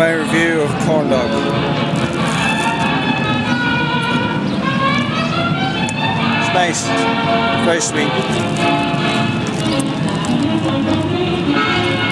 my review of corn dog. It's nice, very sweet.